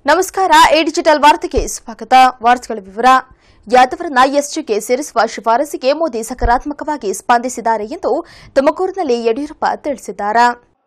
ನಮಸ್ಕಾರ A digital ವಾರ್ತೆಗೆ ಸ್ವಾಗತ ವಾರ್ತೆಗಳ ವಿವರ ಯಾದವರನ್ನ ಎಸ್ಜಿಗೆ ಸೇರಿಸುವ ಶಿಫಾರಸಿಗೆ ಮೋದಿ ಸಕಾರಾತ್ಮಕವಾಗಿ ಸ್ಪಂದಿಸಿದ್ದಾರೆ ಎಂದು ತುಮಕೂರಿನಲ್ಲಿ ಯಡಿಯೂರಪ್ಪ ತಿಳಿಸಿದ್ದಾರೆ.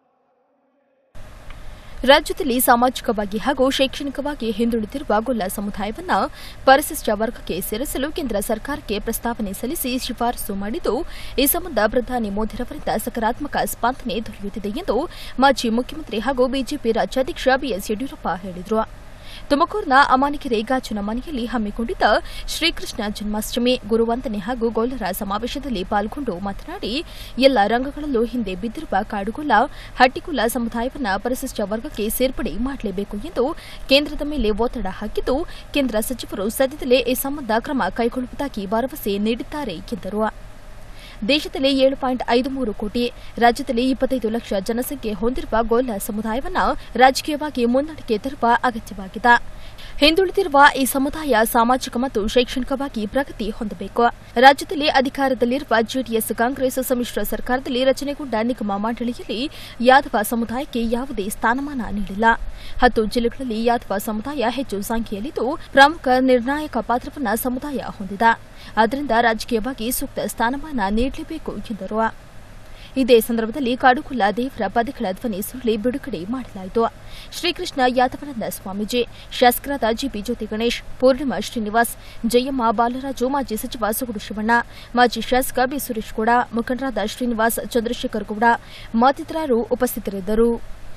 ರಾಜ್ಯದಲ್ಲಿ ಸಾಮಾಜಿಕವಾಗಿ ಹಾಗೂ ಶೈಕ್ಷಣಿಕವಾಗಿ ಹಿಂದುಳಿದಿರುವ ಗೊಲ್ಲ ಸಮುದಾಯವನ್ನು ಪರಿಶಿಷ್ಟ ವರ್ಗಕ್ಕೆ ಸೇರಿಸಲು ಕೇಂದ್ರ ಸರ್ಕಾರಕ್ಕೆ ಪ್ರಸ್ತಾವನೆ ಸಲ್ಲಿಸಿ ಶಿಫಾರಸು ಮಾಡಿದ್ದು, ಈ ಸಂಬಂಧ ಪ್ರಧಾನಿ ಮೋದಿರವರಿಂದ ಸಕಾರಾತ್ಮಕ ಸ್ಪಂದನೆ ದೊರೆಯುತ್ತಿದೆ ಎಂದು ಮಾಜಿ ಮುಖ್ಯಮಂತ್ರಿ ಹಾಗೂ ಬಿಜೆಪಿ ರಾಜ್ಯಾಧ್ಯಕ್ಷ ಬಿಎಸ್ ಯಡಿಯೂರಪ್ಪ ಹೇಳಿದರು. ತುಮಕೂರಿನ ಅಮಾನಿಕೆರೆ ಗಾಜಿನ ಮನೆಯಲ್ಲಿ ಹಮ್ಮಿಕೊಂಡಿದ್ದ ಶ್ರೀಕೃಷ್ಣ ಜನ್ಮಾಷ್ಟಮಿ ಗುರುವಂದನೆ ಹಾಗೂ ಗೊಲ್ಲರ ಸಮಾವೇಶದಲ್ಲಿ ಪಾಲ್ಗೊಂಡು ಮಾತನಾಡಿ, ಎಲ್ಲ ರಂಗಗಳಲ್ಲೂ ಹಿಂದೆ ಬಿದ್ದಿರುವ ಕಾಡುಗೊಲ್ಲ, ಹಟ್ಟಿಗೊಲ್ಲ ಸಮುದಾಯವನ್ನು ಪರಿಶಿಷ್ಟ ವರ್ಗಕ್ಕೆ ಸೇರ್ಪಡೆ ಮಾಡಲೇಬೇಕು ಎಂದು ಕೇಂದ್ರದ ಮೇಲೆ ಒತ್ತಡ ಹಾಕಿದ್ದು, ಕೇಂದ್ರ ಸಚಿವರು ಸದ್ಯದಲ್ಲೇ ಈ ಸಂಬಂಧ ಕ್ರಮ ಕೈಗೊಳ್ಳುವುದಾಗಿ ಭರವಸೆ ನೀಡಿದ್ದಾರೆ ಎಂದರು. ದೇಶದಲ್ಲಿ 7.53 ಕೋಟಿ, ರಾಜ್ಯದಲ್ಲಿ 25 ಲಕ್ಷ ಜನಸಂಖ್ಯೆ ಹೊಂದಿರುವ ಗೊಲ್ಲ ಸಮುದಾಯವನ್ನು ರಾಜಕೀಯವಾಗಿ ಮುನ್ನಡೆಗೆ ತರುವ ಅಗತ್ಯವಾಗಿದೆ. ಹಿಂದುಳಿದಿರುವ ಈ ಸಮುದಾಯ ಸಾಮಾಜಿಕ ಮತ್ತು ಶೈಕ್ಷಣಿಕವಾಗಿ ಪ್ರಗತಿ ಹೊಂದಬೇಕು. ರಾಜ್ಯದಲ್ಲಿ ಅಧಿಕಾರದಲ್ಲಿರುವ ಜೆಡಿಎಸ್ ಕಾಂಗ್ರೆಸ್ ಸಮ್ಮಿಶ್ರ ಸರ್ಕಾರದಲ್ಲಿ ರಚನೆಗೊಂಡ ನಿಗಮ ಮಂಡಳಿಯಲ್ಲಿ ಯಾದವ ಸಮುದಾಯಕ್ಕೆ ಯಾವುದೇ ಸ್ಥಾನಮಾನ ನೀಡಿಲ್ಲ. 10 ಜಿಲ್ಲೆಗಳಲ್ಲಿ ಯಾದವ ಸಮುದಾಯ ಹೆಚ್ಚು ಸಂಖ್ಯೆಯಲ್ಲಿದ್ದು, ಪ್ರಮುಖ ನಿರ್ಣಾಯಕ ಪಾತ್ರವನ್ನು ಸಮುದಾಯ ಹೊಂದಿದೆ. ಆದ್ದರಿಂದ ರಾಜಕೀಯವಾಗಿ ಸೂಕ್ತ ಸ್ಥಾನಮಾನ ನೀಡಲೇಬೇಕು ಎಂದರು. ಇದೇ ಸಂದರ್ಭದಲ್ಲಿ ಕಾಡುಗೊಲ್ಲ ದೇವರ ಪದಗಳ ಧ್ವನಿ ಸುರುಳಿ ಬಿಡುಗಡೆ ಮಾಡಲಾಯಿತು. ಶ್ರೀಕೃಷ್ಣ ಯಾದವಾನಂದ ಸ್ವಾಮೀಜಿ, ಶಾಸಕರಾದ ಜಿಬಿ ಜ್ಯೋತಿ ಗಣೇಶ್, ಪೂರ್ಣಿಮಾ ಶ್ರೀನಿವಾಸ್, ಜಯಮ್ಮ ಬಾಲರಾಜು, ಮಾಜಿ ಸಚಿವ ಸುಗುಡು ಶಿವಣ್ಣ, ಮಾಜಿ ಶಾಸಕ ಬಿ ಸುರೇಶ್ ಗೌಡ, ಮುಖಂಡರಾದ ಶ್ರೀನಿವಾಸ್, ಚಂದ್ರಶೇಖರ್ ಗೌಡ ಮತ್ತಿತರರು ಉಪಸ್ಥಿತರಿದ್ದರು.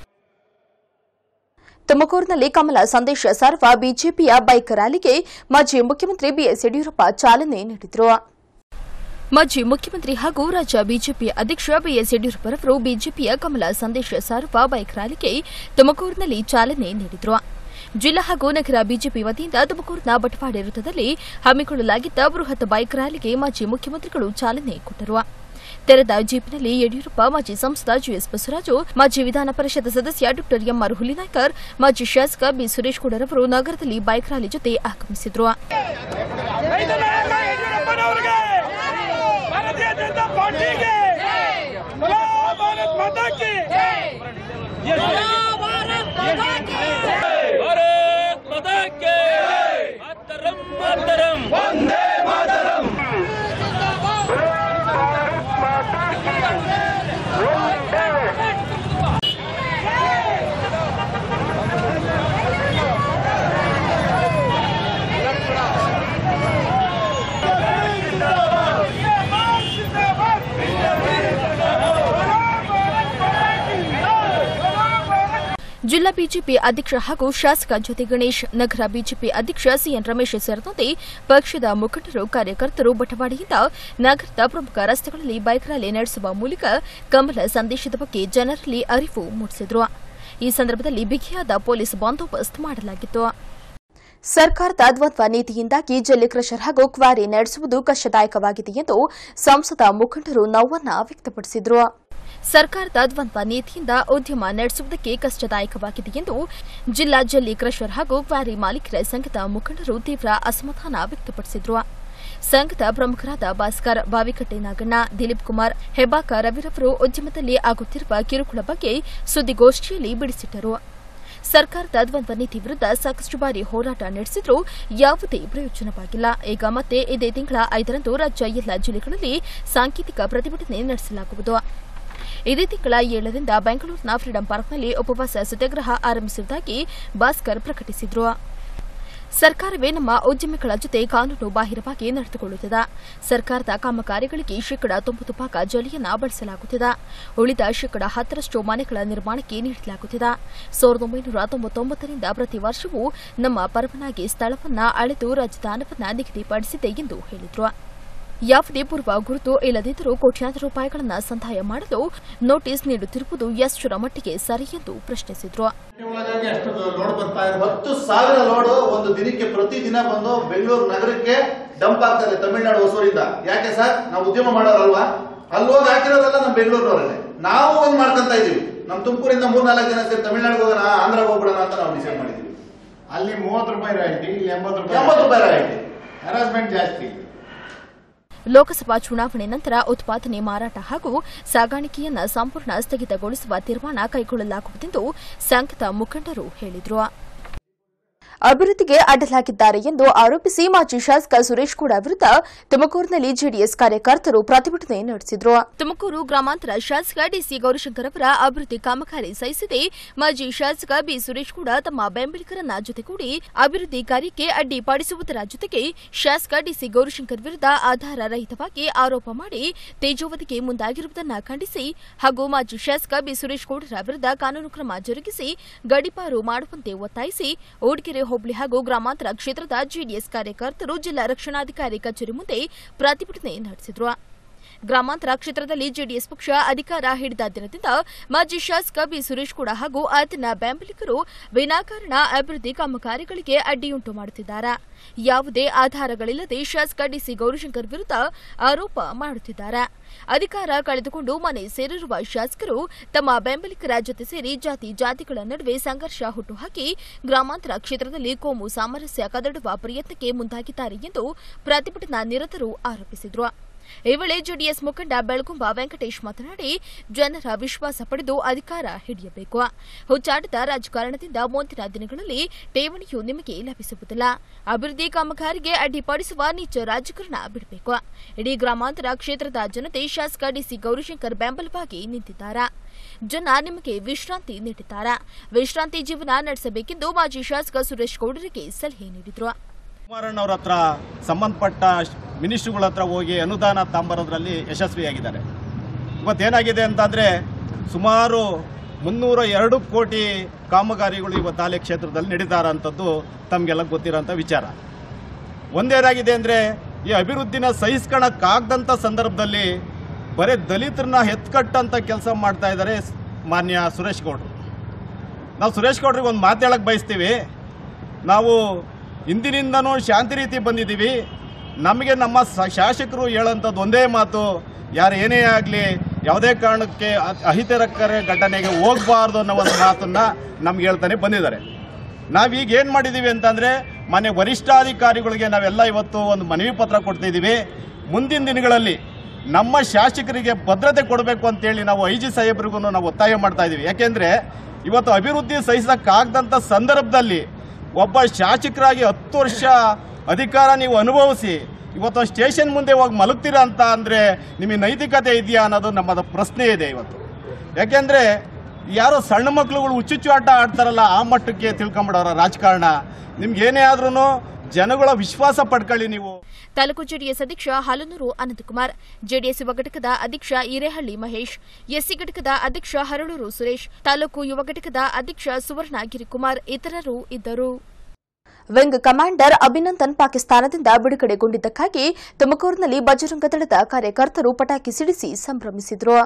ತುಮಕೂರಿನಲ್ಲಿ ಕಮಲ ಸಂದೇಶ ಸಾರುವ ಬಿಜೆಪಿಯ ಬೈಕ್ ರ್ಯಾಲಿಗೆ ಮಾಜಿ ಮುಖ್ಯಮಂತ್ರಿ ಬಿಎಸ್ ಯಡಿಯೂರಪ್ಪ ಚಾಲನೆ ನೀಡಿದರು. ಮಾಜಿ ಮುಖ್ಯಮಂತ್ರಿ ಹಾಗೂ ರಾಜ್ಯ ಬಿಜೆಪಿ ಅಧ್ಯಕ್ಷ ಬಿಎಸ್ ಯಡಿಯೂರಪ್ಪರವರು ಬಿಜೆಪಿಯ ಕಮಲ ಸಂದೇಶ ಸಾರುವ ಬೈಕ್ ರ್ಯಾಲಿಗೆ ತುಮಕೂರಿನಲ್ಲಿ ಚಾಲನೆ ನೀಡಿದರು. ಜಿಲ್ಲಾ ಹಾಗೂ ನಗರ ಬಿಜೆಪಿ ವತಿಯಿಂದ ತುಮಕೂರಿನ ಬಟವಾಡೆ ವೃತ್ತದಲ್ಲಿ ಹಮ್ಮಿಕೊಳ್ಳಲಾಗಿದ್ದ ಬೃಹತ್ ಬೈಕ್ ರ್ಯಾಲಿಗೆ ಮಾಜಿ ಮುಖ್ಯಮಂತ್ರಿಗಳು ಚಾಲನೆ ಕೊಟ್ಟರು. ತೆರೆದ ಜೀಪ್ನಲ್ಲಿ ಯಡಿಯೂರಪ್ಪ, ಮಾಜಿ ಸಂಸದ ಜಿಎಸ್ ಬಸವರಾಜು, ಮಾಜಿ ವಿಧಾನ ಪರಿಷತ್ ಸದಸ್ಯ ಡಾ ಎಂಆರ್ ಹುಲಿನಾಯ್ಕರ್, ಮಾಜಿ ಶಾಸಕ ಬಿ ಸುರೇಶ್ ಗೌಡರವರು ನಗರದಲ್ಲಿ ಬೈಕ್ ರ್ಯಾಲಿ ಜೊತೆ ಆಗಮಿಸಿದರು. ಜಿಲ್ಲಾ ಬಿಜೆಪಿ ಅಧ್ಯಕ್ಷ ಹಾಗೂ ಶಾಸಕ ಜ್ಯೋತಿ ಗಣೇಶ್, ನಗರ ಬಿಜೆಪಿ ಅಧ್ಯಕ್ಷ ಸಿಎನ್ ರಮೇಶ್ ಸೇರಿದಂತೆ ಪಕ್ಷದ ಮುಖಂಡರು, ಕಾರ್ಯಕರ್ತರು ಬಟವಾಡೆಯಿಂದ ನಗರದ ಪ್ರಮುಖ ರಸ್ತೆಗಳಲ್ಲಿ ಬೈಕ್ ರ್ಯಾಲಿ ನಡೆಸುವ ಮೂಲಕ ಕಮಲ ಸಂದೇಶದ ಬಗ್ಗೆ ಜನರಲ್ಲಿ ಅರಿವು ಮೂಡಿಸಿದರು. ಈ ಸಂದರ್ಭದಲ್ಲಿ ಬಿಗಿಯಾದ ಪೊಲೀಸ್ ಬಂದೋಬಸ್ತ್ ಮಾಡಲಾಗಿತ್ತು. ಸರ್ಕಾರದ ದ್ವಂದ್ವ ನೀತಿಯಿಂದಾಗಿ ಜಲ್ಲಿ ಕ್ರಷರ್ ಹಾಗೂ ಕ್ವಾರಿ ನಡೆಸುವುದು ಕಷ್ಟದಾಯಕವಾಗಿದೆ ಎಂದು ಸಂಸದ ಮುಖಂಡರು ನೋವನ್ನು ವ್ಯಕ್ತಪಡಿಸಿದರು. ಸರ್ಕಾರದ ದ್ವಂದ್ವ ನೀತಿಯಿಂದ ಉದ್ಯಮ ನಡೆಸುವುದಕ್ಕೆ ಕಷ್ಟದಾಯಕವಾಗಿದೆ ಎಂದು ಜಿಲ್ಲಾ ಜಲ್ಲಿ ಕ್ರಷರ್ ಹಾಗೂ ಕ್ವಾರಿ ಮಾಲೀಕರ ಸಂಘದ ಮುಖಂಡರು ತೀವ್ರ ಅಸಮಾಧಾನ ವ್ಯಕ್ತಪಡಿಸಿದರು. ಸಂಘದ ಪ್ರಮುಖರಾದ ಭಾಸ್ಕರ್, ಬಾವಿಕಟ್ಟೆ ನಾಗಣ್ಣ, ದಿಲೀಪ್ ಕುಮಾರ್, ಹೆಬ್ಬಾಕ ರವಿರವರು ಉದ್ಯಮದಲ್ಲಿ ಆಗುತ್ತಿರುವ ಕಿರುಕುಳ ಬಗ್ಗೆ ಸುದ್ದಿಗೋಷ್ಠಿಯಲ್ಲಿ ಬಿಡಿಸಿಟ್ಟರು. ಸರ್ಕಾರದ ದ್ವಂದ್ವ ನೀತಿ ವಿರುದ್ಧ ಸಾಕಷ್ಟು ಬಾರಿ ಹೋರಾಟ ನಡೆಸಿದ್ರೂ ಯಾವುದೇ ಪ್ರಯೋಜನವಾಗಿಲ್ಲ. ಈಗ ಮತ್ತೆ ಇದೇ ತಿಂಗಳ 5ರಂದು ರಾಜ್ಯ ಎಲ್ಲ ಜಿಲ್ಲೆಗಳಲ್ಲಿ ಸಾಂಕೇತಿಕ ಪ್ರತಿಭಟನೆ ನಡೆಸಲಾಗುವುದು. ಇದೇ ತಿಂಗಳ 7ರಿಂದ ಬೆಂಗಳೂರಿನ ಫ್ರೀಡಂ ಪಾರ್ಕ್ನಲ್ಲಿ ಉಪವಾಸ ಸತ್ಯಾಗ್ರಹ ಆರಂಭಿಸುವುದಾಗಿ ಭಾಸ್ಕರ್ ಪ್ರಕಟಿಸಿದರು. ಸರ್ಕಾರವೇ ನಮ್ಮ ಉದ್ಯಮಿಗಳ ಜೊತೆ ಕಾನೂನು ಬಾಹಿರವಾಗಿ ನಡೆದುಕೊಳ್ಳುತ್ತಿದೆ. ಸರ್ಕಾರದ ಕಾಮಗಾರಿಗಳಿಗೆ ಶೇಕಡಾ 90% ಜಲಿಯನ್ನು ಬಳಸಲಾಗುತ್ತಿದೆ. ಉಳಿದ ಶೇಕಡಾ 10% ಮನೆಗಳ ನಿರ್ಮಾಣಕ್ಕೆ ನೀಡಲಾಗುತ್ತಿದೆ. 1999ರಿಂದ ಪ್ರತಿ ವರ್ಷವೂ ನಮ್ಮ ಪರವಾನಗಿ ಸ್ಥಳವನ್ನು ಅಳೆದು ರಾಜಧಾನವನ್ನು ನಿಗದಿಪಡಿಸಿದೆ ಎಂದು ಹೇಳಿದರು. ಯಾವುದೇ ಪೂರ್ವ ಗುರುತು ಇಲ್ಲದಿದ್ದರೂ ಕೋಟ್ಯಾಂತರ ರೂಪಾಯಿಗಳನ್ನು ಸಂದಾಯ ಮಾಡಲು ನೋಟಿಸ್ ನೀಡುತ್ತಿರುವುದು ಎಷ್ಟರ ಮಟ್ಟಿಗೆ ಸರಿ ಎಂದು ಪ್ರಶ್ನಿಸಿದರು. 10,000 ಲೋಡ್ ಒಂದು ದಿನಕ್ಕೆ ಪ್ರತಿದಿನ ಬಂದು ಬೆಂಗಳೂರು ನಗರಕ್ಕೆ ಡಂಪ್ ಆಗ್ತದೆ ತಮಿಳುನಾಡು ಹೊಸೂರಿಂದ. ಯಾಕೆ ಸರ್? ನಾವು ಉದ್ಯಮ ಮಾಡೋರಲ್ವಾ? ಅಲ್ಲಿ ಹೋಗಿ ಹಾಕಿರೋದಲ್ಲ ನಮ್ಮ ಬೆಂಗಳೂರಿನವರಲ್ಲೇ. ನಾವು ಒಂದ್ ಮಾಡ್ಕೊಂತ ಇದೀವಿ. ನಮ್ಮ ತುಮಕೂರಿಂದ 3-4 ಜನ ಸೇರಿ ತಮಿಳುನಾಡಿಗೆ ಹೋಗೋಣ, ಆಂಧ್ರಗೆ ಹೋಗ್ಬಿಡೋಣ ಅಂತ ನಾವು ಡಿಸೈಡ್ ಮಾಡಿದೀವಿ. ಅಲ್ಲಿ 30 ರೂಪಾಯಿ ರಾಯಿಟಿ, ಇಲ್ಲಿ 80 ರೂಪಾಯಿ ರಾಯಿಟಿ. ಹರಾಸ್ಮೆಂಟ್ ಜಾಸ್ತಿ. ಲೋಕಸಭಾ ಚುನಾವಣೆ ನಂತರ ಉತ್ಪಾದನೆ, ಮಾರಾಟ ಹಾಗೂ ಸಾಗಾಣಿಕೆಯನ್ನು ಸಂಪೂರ್ಣ ಸ್ಥಗಿತಗೊಳಿಸುವ ತೀರ್ಮಾನ ಕೈಗೊಳ್ಳಲಾಗುವುದೆಂದು ಸಂಘದ ಮುಖಂಡರು ಹೇಳಿದರು. ಅಭಿವೃದ್ಧಿಗೆ ಅಡ್ಡಲಾಗಿದ್ದಾರೆ ಎಂದು ಆರೋಪಿಸಿ ಮಾಜಿ ಶಾಸಕ ಸುರೇಶ್ ಗೌಡ ವಿರುದ್ಧ ತುಮಕೂರಿನಲ್ಲಿ ಜೆಡಿಎಸ್ ಕಾರ್ಯಕರ್ತರು ಪ್ರತಿಭಟನೆ ನಡೆಸಿದರು. ತುಮಕೂರು ಗ್ರಾಮಾಂತರ ಶಾಸಕ ಡಿಸಿ ಗೌರಿಶಂಕರ್ ಅವರ ಅಭಿವೃದ್ಧಿ ಕಾಮಗಾರಿ ಸಹಿಸದೆ ಮಾಜಿ ಶಾಸಕ ಬಿ ಸುರೇಶ್ ಗೌಡ ತಮ್ಮ ಬೆಂಬಲಿಗರನ್ನ ಜೊತೆಗೂಡಿ ಅಭಿವೃದ್ಧಿ ಕಾರ್ಯಕ್ಕೆ ಅಡ್ಡಿಪಡಿಸುವುದರ ಜೊತೆಗೆ ಶಾಸಕ ಡಿಸಿ ಗೌರಿಶಂಕರ್ ವಿರುದ್ಧ ಆಧಾರ ರಹಿತವಾಗಿ ಆರೋಪ ಮಾಡಿ ತೇಜೋವಧಿಗೆ ಮುಂದಾಗಿರುವುದನ್ನು ಖಂಡಿಸಿ ಹಾಗೂ ಮಾಜಿ ಶಾಸಕ ಬಿ ಸುರೇಶ್ ಗೌಡರ ವಿರುದ್ಧ ಕಾನೂನು ಕ್ರಮ ಜರುಗಿಸಿ ಗಡೀಪಾರು ಮಾಡುವಂತೆ ಒತ್ತಾಯಿಸಿ ಊಡ್ಗೆರೆ ಹೋಬಳಿ ಹಾಗೂ ಗ್ರಾಮಾಂತರ ಕ್ಷೇತ್ರದ ಜೆಡಿಎಸ್ ಕಾರ್ಯಕರ್ತರು ಜಿಲ್ಲಾ ರಕ್ಷಣಾಧಿಕಾರಿ ಕಚೇರಿ ಮುಂದೆ ಪ್ರತಿಭಟನೆ ನಡೆಸಿದರು. ಗ್ರಾಮಾಂತರ ಕ್ಷೇತ್ರದಲ್ಲಿ ಜೆಡಿಎಸ್ ಪಕ್ಷ ಅಧಿಕಾರ ಹಿಡಿದ ದಿನದಿಂದ ಮಾಜಿ ಶಾಸಕ ಬಿ ಸುರೇಶ್ ಗೌಡ ಹಾಗೂ ಆತನ ಬೆಂಬಲಿಗರು ವಿನಾಕಾರಣ ಅಭಿವೃದ್ಧಿ ಕಾಮಗಾರಿಗಳಿಗೆ ಅಡ್ಡಿಯುಂಟು ಮಾಡುತ್ತಿದ್ದಾರೆ. ಯಾವುದೇ ಆಧಾರಗಳಿಲ್ಲದೆ ಶಾಸಕ ಡಿಸಿ ಗೌರಿಶಂಕರ್ ವಿರುದ್ಧ ಆರೋಪ ಮಾಡುತ್ತಿದ್ದಾರೆ. ಅಧಿಕಾರ ಕಳೆದುಕೊಂಡು ಮನೆ ಸೇರಿರುವ ಶಾಸಕರು ತಮ್ಮ ಬೆಂಬಲಿಗರ ಜೊತೆ ಸೇರಿ ಜಾತಿಗಳ ನಡುವೆ ಸಂಘರ್ಷ ಹುಟ್ಟುಹಾಕಿ ಗ್ರಾಮಾಂತರ ಕ್ಷೇತ್ರದಲ್ಲಿ ಕೋಮು ಸಾಮರಸ್ಯ ಕದಡುವ ಪ್ರಯತ್ನಕ್ಕೆ ಮುಂದಾಗಿದ್ದಾರೆ ಎಂದು ಪ್ರತಿಭಟನಾ ನಿರತರು ಆರೋಪಿಸಿದರು. ಈ ವೇಳೆ ಜೆಡಿಎಸ್ ಮುಖಂಡ ಬೆಳಗುಂಬ ವೆಂಕಟೇಶ್ ಮಾತನಾಡಿ, ಜನರ ವಿಶ್ವಾಸ ಪಡೆದು ಅಧಿಕಾರ ಹಿಡಿಯಬೇಕು. ಹುಚ್ಚಾಟದ ರಾಜಕಾರಣದಿಂದ ಮುಂದಿನ ದಿನಗಳಲ್ಲಿ ಠೇವಣಿಯೂ ನಿಮಗೆ ಲಭಿಸುವುದಿಲ್ಲ. ಅಭಿವೃದ್ಧಿ ಕಾಮಗಾರಿಗೆ ಅಡ್ಡಿಪಡಿಸುವ ನೀಚ ರಾಜಕಾರಣ ಬಿಡಬೇಕು. ಇಡೀ ಗ್ರಾಮಾಂತರ ಕ್ಷೇತ್ರದ ಜನತೆ ಶಾಸಕ ಡಿಸಿ ಗೌರಿಶಂಕರ್ ಬೆಂಬಲವಾಗಿ ನಿಂತಿದ್ದಾರೆ. ಜನ ನಿಮಗೆ ವಿಶ್ರಾಂತಿ ನೀಡಿದ್ದಾರೆ. ವಿಶ್ರಾಂತಿ ಜೀವನ ನಡೆಸಬೇಕೆಂದು ಮಾಜಿ ಶಾಸಕ ಸುರೇಶ್ ಗೌಡರಿಗೆ ಸಲಹೆ ನೀಡಿದರು. ಕುಮಾರಣ್ಣವರ ಹತ್ರ ಸಂಬಂಧಪಟ್ಟ ಮಿನಿಸ್ಟ್ರುಗಳ ಹತ್ರ ಹೋಗಿ ಅನುದಾನ ತಾಂಬರೋದ್ರಲ್ಲಿ ಯಶಸ್ವಿಯಾಗಿದ್ದಾರೆ. ಇವತ್ತೇನಾಗಿದೆ ಅಂತಂದರೆ ಸುಮಾರು 302 ಕೋಟಿ ಕಾಮಗಾರಿಗಳು ಇವತ್ತು ಆಲೆ ಕ್ಷೇತ್ರದಲ್ಲಿ ನಡೀತಾರಂಥದ್ದು ತಮಗೆಲ್ಲ ಗೊತ್ತಿರೋಂಥ ವಿಚಾರ. ಒಂದೇನಾಗಿದೆ ಅಂದರೆ ಈ ಅಭಿವೃದ್ಧಿನ ಸಹಿಸ್ಕೊಳ್ಳೋಕ್ಕಾಗದಂಥ ಸಂದರ್ಭದಲ್ಲಿ ಬರೀ ದಲಿತರನ್ನ ಎತ್ಕಟ್ಟಂಥ ಕೆಲಸ ಮಾಡ್ತಾ ಇದ್ದಾರೆ ಮಾನ್ಯ ಸುರೇಶ್ ಗೌಡರು. ನಾವು ಸುರೇಶ್ ಗೌಡ್ರಿಗೆ ಒಂದು ಮಾತು ಹೇಳಕ್ಕೆ ಬಯಸ್ತೀವಿ. ನಾವು ಹಿಂದಿನಿಂದನೂ ಶಾಂತಿ ರೀತಿ ಬಂದಿದ್ದೀವಿ. ನಮಗೆ ನಮ್ಮ ಶಾಸಕರು ಹೇಳೋಂಥದ್ದು ಒಂದೇ ಮಾತು, ಯಾರು ಏನೇ ಆಗಲಿ ಯಾವುದೇ ಕಾರಣಕ್ಕೆ ಅಹಿತಕರ ಘಟನೆಗೆ ಹೋಗಬಾರ್ದು ಅನ್ನೋ ಒಂದು ಮಾತನ್ನು ನಮ್ಗೆ ಹೇಳ್ತಾನೆ ಬಂದಿದ್ದಾರೆ. ನಾವೀಗ ಏನು ಮಾಡಿದ್ದೀವಿ ಅಂತಂದರೆ ಮನೆ ವರಿಷ್ಠಾಧಿಕಾರಿಗಳಿಗೆ ನಾವೆಲ್ಲ ಇವತ್ತು ಒಂದು ಮನವಿ ಪತ್ರ ಕೊಡ್ತಿದ್ದೀವಿ. ಮುಂದಿನ ದಿನಗಳಲ್ಲಿ ನಮ್ಮ ಶಾಸಕರಿಗೆ ಭದ್ರತೆ ಕೊಡಬೇಕು ಅಂತೇಳಿ ನಾವು IG ಸಾಹೇಬ್ರಿಗೂ ನಾವು ಒತ್ತಾಯ ಮಾಡ್ತಾ ಇದ್ದೀವಿ. ಯಾಕೆಂದರೆ ಇವತ್ತು ಅಭಿವೃದ್ಧಿ ಸಹಿಸೋಕ್ಕಾಗದಂಥ ಸಂದರ್ಭದಲ್ಲಿ ಒಬ್ಬ ಶಾಸಕರಾಗಿ 10 ವರ್ಷ ಅಧಿಕಾರ ನೀವು ಅನುಭವಿಸಿ ಇವತ್ತು ಸ್ಟೇಷನ್ ಮುಂದೆ ಹೋಗಿ ಮಲಗ್ತೀರಾ ಅಂತ ಅಂದರೆ ನಿಮಗೆ ನೈತಿಕತೆ ಇದೆಯಾ ಅನ್ನೋದು ನಮ್ಮದು ಪ್ರಶ್ನೆ ಇದೆ ಇವತ್ತು. ಯಾಕೆಂದರೆ ಯಾರೋ ಸಣ್ಣ ಮಕ್ಕಳುಗಳು ಹುಚ್ಚುಚ್ಚು ಆಟ ಆಡ್ತಾರಲ್ಲ ಆ ಮಟ್ಟಕ್ಕೆ ತಿಳ್ಕೊಂಬಿಡೋರ ರಾಜಕಾರಣ. ನಿಮ್ಗೆ ಏನೇ ಆದ್ರೂ ಜನಗಳ ವಿಶ್ವಾಸ ಪಡ್ಕೊಳ್ಳಿ ನೀವು. ತಾಲೂಕು ಜೆಡಿಎಸ್ ಅಧ್ಯಕ್ಷ ಹಾಲನೂರು ಅನಂತಕುಮಾರ್, ಜೆಡಿಎಸ್ ಯುವ ಘಟಕದ ಅಧ್ಯಕ್ಷ ಹಿರೇಹಳ್ಳಿ ಮಹೇಶ್, ಎಸ್ಸಿ ಘಟಕದ ಅಧ್ಯಕ್ಷ ಹರಳೂರು ಸುರೇಶ್, ತಾಲೂಕು ಯುವ ಘಟಕದ ಅಧ್ಯಕ್ಷ ಸುವರ್ಣ ಗಿರಿಕುಮಾರ್ ಇತರರು ಇದ್ದರು. ವಿಂಗ್ ಕಮಾಂಡರ್ ಅಭಿನಂದನ್ ಪಾಕಿಸ್ತಾನದಿಂದ ಬಿಡುಗಡೆಗೊಂಡಿದ್ದಕ್ಕಾಗಿ ತುಮಕೂರಿನಲ್ಲಿ ಬಜರಂಗ ದಳದ ಕಾರ್ಯಕರ್ತರು ಪಟಾಕಿ ಸಿಡಿಸಿ ಸಂಭ್ರಮಿಸಿದರು.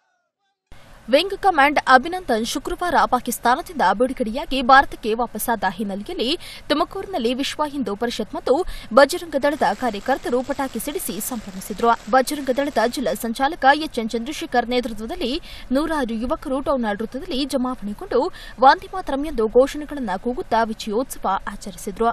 ವಿಂಗ್ ಕಮಾಂಡ್ ಅಭಿನಂದನ್ ಶುಕ್ರವಾರ ಪಾಕಿಸ್ತಾನದಿಂದ ಬಿಡುಗಡೆಯಾಗಿ ಭಾರತಕ್ಕೆ ವಾಪಸ್ಸಾದ ಹಿನ್ನೆಲೆಯಲ್ಲಿ ತುಮಕೂರಿನಲ್ಲಿ ವಿಶ್ವ ಹಿಂದೂ ಪರಿಷತ್ ಮತ್ತು ಬಜರಂಗ ದಳದ ಕಾರ್ಯಕರ್ತರು ಪಟಾಕಿ ಸಿಡಿಸಿ ಸಂಭ್ರಮಿಸಿದರು. ಬಜರಂಗ ದಳದ ಜಿಲ್ಲಾ ಸಂಚಾಲಕ ಎಚ್ಎನ್ ಚಂದ್ರಶೇಖರ್ ನೇತೃತ್ವದಲ್ಲಿ 100 ಯುವಕರು ಟೌನ್ಹಾಲ್ ವೃತ್ತದಲ್ಲಿ ಜಮಾವಣೆಗೊಂಡು ವಂದೇ ಮಾತರಂ ಎಂದು ಘೋಷಣೆಗಳನ್ನು ಕೂಗುತ್ತಾ ವಿಜಯೋತ್ಸವ ಆಚರಿಸಿದರು.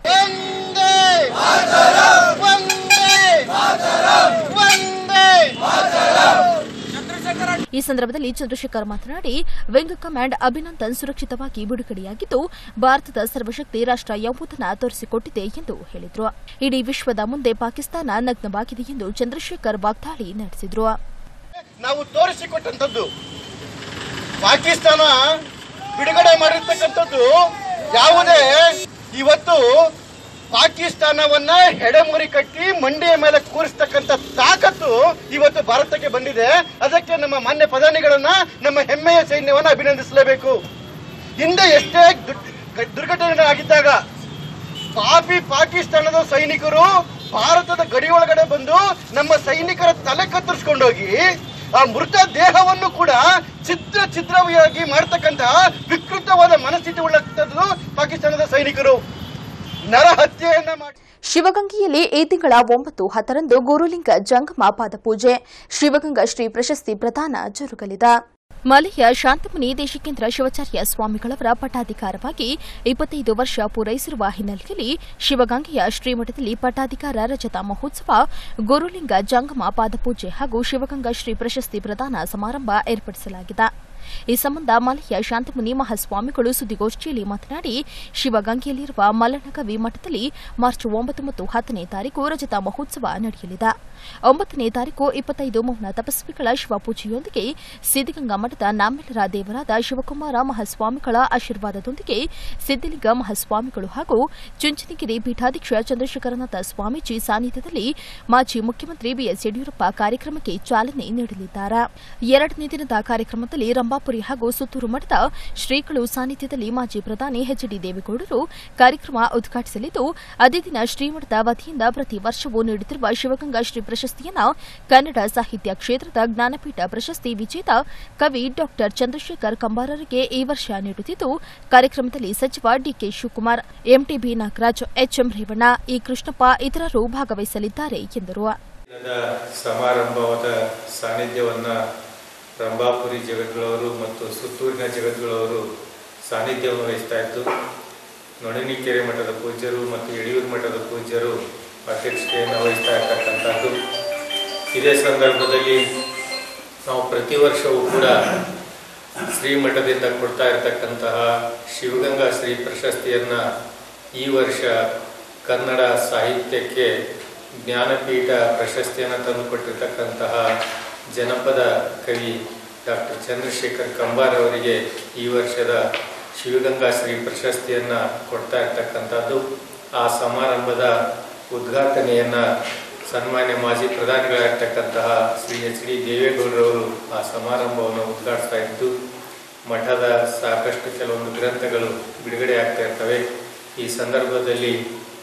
ಈ ಸಂದರ್ಭದಲ್ಲಿ ಚಂದ್ರಶೇಖರ್ ಮಾತನಾಡಿ, ವಿಂಗ್ ಕಮಾಂಡ್ ಅಭಿನಂದನ್ ಸುರಕ್ಷಿತವಾಗಿ ಬಿಡುಗಡೆಯಾಗಿದ್ದು ಭಾರತದ ಸರ್ವಶಕ್ತಿ ರಾಷ್ಟ್ರ ಎಂಬುದನ್ನು ತೋರಿಸಿಕೊಟ್ಟಿದೆ ಎಂದು ಹೇಳಿದರು. ಇಡೀ ವಿಶ್ವದ ಮುಂದೆ ಪಾಕಿಸ್ತಾನ ನಗ್ನವಾಗಿದೆ ಎಂದು ಚಂದ್ರಶೇಖರ್ ವಾಗ್ದಾಳಿ ನಡೆಸಿದರು. ನಾವು ತೋರಿಸಿಕೊಟ್ಟಂತದ್ದು ಪಾಕಿಸ್ತಾನ ಬಿಡುಗಡೆ ಮಾಡಿರ್ತಕ್ಕಂಥದ್ದು ಯಾವುದೇ ಇವತ್ತು ಪಾಕಿಸ್ತಾನವನ್ನ ಹೆಡೆಮುರಿ ಕಟ್ಟಿ ಮಂಡಿಯ ಮೇಲೆ ಕೂರಿಸ್ತಕ್ಕಂಥ ತಾಕತ್ತು ಇವತ್ತು ಭಾರತಕ್ಕೆ ಬಂದಿದೆ. ಅದಕ್ಕೆ ನಮ್ಮ ಮಾನ್ಯ ಪ್ರಧಾನಿಗಳನ್ನ, ನಮ್ಮ ಹೆಮ್ಮೆಯ ಸೈನ್ಯವನ್ನ ಅಭಿನಂದಿಸಲೇಬೇಕು. ಹಿಂದೆ ಎಷ್ಟೇ ದುರ್ಘಟನೆ ಆಗಿದ್ದಾಗ ಪಾಕಿಸ್ತಾನದ ಸೈನಿಕರು ಭಾರತದ ಗಡಿ ಒಳಗಡೆ ಬಂದು ನಮ್ಮ ಸೈನಿಕರ ತಲೆ ಕತ್ತರಿಸ್ಕೊಂಡೋಗಿ ಆ ಮೃತ ದೇಹವನ್ನು ಕೂಡ ಛಿದ್ರವಾಗಿ ಮಾಡ್ತಕ್ಕಂತಹ ವಿಕೃತವಾದ ಮನಸ್ಥಿತಿ ಉಳ್ಳಂತದ್ದು ಪಾಕಿಸ್ತಾನದ ಸೈನಿಕರು. ನರಹತ್ಯೆಯನ್ನ ಮಾಡಿ ಶಿವಗಂಗೆಯಲ್ಲಿ ಈ ತಿಂಗಳ 9, 10ರಂದು ಗುರುಲಿಂಗ ಜಂಗಮ ಪಾದಪೂಜೆ, ಶಿವಗಂಗಾ ಶ್ರೀ ಪ್ರಶಸ್ತಿ ಪ್ರದಾನ ಜರುಗಲಿದೆ. ಮಲೆಯ ಶಾಂತಮುನಿ ದೇಶಿಕೇಂದ್ರ ಶಿವಾಚಾರ್ಯ ಸ್ವಾಮಿಗಳವರ ಪಟ್ಟಾಧಿಕಾರವಾಗಿ 25 ವರ್ಷ ಪೂರೈಸಿರುವ ಹಿನ್ನೆಲೆಯಲ್ಲಿ ಶಿವಗಂಗೆಯ ಶ್ರೀಮಠದಲ್ಲಿ ಪಟ್ಟಾಧಿಕಾರ ರಜತ ಮಹೋತ್ಸವ, ಗುರುಲಿಂಗ ಜಂಗಮ ಪಾದಪೂಜೆ ಹಾಗೂ ಶಿವಗಂಗಾ ಶ್ರೀ ಪ್ರಶಸ್ತಿ ಪ್ರದಾನ ಸಮಾರಂಭ ಏರ್ಪಡಿಸಲಾಗಿದೆ. ಈ ಸಂಬಂಧ ಮಲೆಯ ಶಾಂತಮುನಿ ಮಹಾಸ್ವಾಮಿಗಳು ಸುದ್ದಿಗೋಷ್ಠಿಯಲ್ಲಿ ಮಾತನಾಡಿ, ಶಿವಗಂಗೆಯಲ್ಲಿರುವ ಮಲ್ಲನಗವಿ ಮಠದಲ್ಲಿ ಮಾರ್ಚ್ 9 ಮತ್ತು 10ನೇ ತಾರೀಕು ರಜತ ಮಹೋತ್ಸವ ನಡೆಯಲಿದೆ. 9ನೇ ತಾರೀಕು 25 ಮೌನ ತಪಸ್ವಿಗಳ ಶಿವಪೂಜೆಯೊಂದಿಗೆ ಸಿದ್ದಗಂಗಾ ಮಠದ ನಮ್ಮೆಲ್ಲರ ದೇವರಾದ ಶಿವಕುಮಾರ ಮಹಾಸ್ವಾಮಿಗಳ ಆಶೀರ್ವಾದದೊಂದಿಗೆ ಸಿದ್ದಲಿಂಗ ಮಹಾಸ್ವಾಮಿಗಳು ಹಾಗೂ ಚುಂಚನಗಿರಿ ಪೀಠಾಧ್ಯಕ್ಷ ಚಂದ್ರಶೇಖರನಾಥ ಸ್ವಾಮೀಜಿ ಸಾನ್ನಿಧ್ಯದಲ್ಲಿ ಮಾಜಿ ಮುಖ್ಯಮಂತ್ರಿ ಬಿಎಸ್ ಯಡಿಯೂರಪ್ಪ ಕಾರ್ಯಕ್ರಮಕ್ಕೆ ಚಾಲನೆ ನೀಡಲಿದ್ದಾರೆ. 2ನೇ ದಿನದ ಕಾರ್ಯಕ್ರಮದಲ್ಲಿ ರಂಭಾಪುರಿ ಹಾಗೂ ಸುತ್ತೂರು ಮಠದ ಶ್ರೀಗಳು ಸಾನ್ನಿಧ್ಯದಲ್ಲಿ ಮಾಜಿ ಪ್ರಧಾನಿ ಎಚ್.ಡಿ. ದೇವೇಗೌಡರು ಕಾರ್ಯಕ್ರಮ ಉದ್ಘಾಟಿಸಲಿದ್ದು, ಅದೇ ದಿನ ಶ್ರೀಮಠದ ವತಿಯಿಂದ ಪ್ರತಿ ವರ್ಷವೂ ನೀಡುತ್ತಿರುವ ಶಿವಗಂಗಾ ಶ್ರೀ ಪ್ರಶಸ್ತಿಯನ್ನು ಕನ್ನಡ ಸಾಹಿತ್ಯ ಕ್ಷೇತ್ರದ ಜ್ಞಾನಪೀಠ ಪ್ರಶಸ್ತಿ ವಿಜೇತ ಕವಿ ಡಾ ಚಂದ್ರಶೇಖರ್ ಕಂಬಾರರಿಗೆ ಈ ವರ್ಷ ನೀಡುತ್ತಿದ್ದು, ಕಾರ್ಯಕ್ರಮದಲ್ಲಿ ಸಚಿವ DK Shivakumar, MTB Nagaraj, HM Revanna, E Krishnappa ಇತರರು ಭಾಗವಹಿಸಲಿದ್ದಾರೆ ಎಂದರು. ಸಮಾರಂಭವಾದ ಸಾನ್ನಿಧ್ಯವನ್ನು ರಂಭಾಪುರಿ ಜಗದ್ಗಳವರು ಮತ್ತು ಸುತ್ತೂರಿನ ಜಗದ್ಗಳವರು ಸಾನ್ನಿಧ್ಯವನ್ನು ವಹಿಸ್ತಾ ಇದ್ದು, ನೊಣನಿಕೆರೆ ಮಠದ ಪೂಜ್ಯರು ಮತ್ತು ಯಡಿಯೂರು ಮಠದ ಪೂಜ್ಯರು ಅಧ್ಯಕ್ಷತೆಯನ್ನು ವಹಿಸ್ತಾ ಇರ್ತಕ್ಕಂಥದ್ದು. ಇದೇ ಸಂದರ್ಭದಲ್ಲಿ ನಾವು ಪ್ರತಿ ವರ್ಷವೂ ಕೂಡ ಶ್ರೀಮಠದಿಂದ ಕೊಡ್ತಾ ಇರತಕ್ಕಂತಹ ಶಿವಗಂಗಾ ಶ್ರೀ ಪ್ರಶಸ್ತಿಯನ್ನು ಈ ವರ್ಷ ಕನ್ನಡ ಸಾಹಿತ್ಯಕ್ಕೆ ಜ್ಞಾನಪೀಠ ಪ್ರಶಸ್ತಿಯನ್ನು ತಂದುಕೊಟ್ಟಿರ್ತಕ್ಕಂತಹ ಜನಪದ ಕವಿ ಡಾಕ್ಟರ್ ಚಂದ್ರಶೇಖರ್ ಕಂಬಾರ್ ಅವರಿಗೆ ಈ ವರ್ಷದ ಶಿವಗಂಗಾ ಶ್ರೀ ಪ್ರಶಸ್ತಿಯನ್ನು ಕೊಡ್ತಾ ಇರ್ತಕ್ಕಂಥದ್ದು. ಆ ಸಮಾರಂಭದ ಉದ್ಘಾಟನೆಯನ್ನು ಸನ್ಮಾನ್ಯ ಮಾಜಿ ಪ್ರಧಾನಿಗಳಾಗಿರ್ತಕ್ಕಂತಹ ಶ್ರೀ ಎಚ್.ಡಿ. ದೇವೇಗೌಡರವರು ಆ ಸಮಾರಂಭವನ್ನು ಉದ್ಘಾಟಿಸ್ತಾ ಇದ್ದು, ಮಠದ ಸಾಕಷ್ಟು ಕೆಲವೊಂದು ಗ್ರಂಥಗಳು ಬಿಡುಗಡೆ ಆಗ್ತಾ ಇರ್ತವೆ. ಈ ಸಂದರ್ಭದಲ್ಲಿ